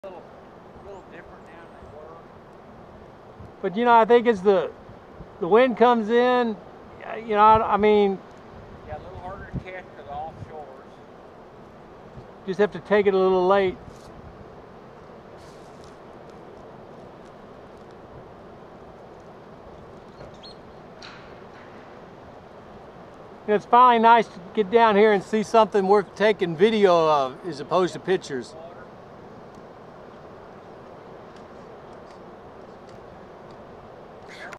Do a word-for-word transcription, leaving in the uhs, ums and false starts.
A little, little different now than they were. But you know, I think as the the wind comes in, you know, I, I mean, yeah, a little harder to catch for the offshores. Just have to take it a little late. It's finally nice to get down here and see something worth taking video of as opposed to pictures.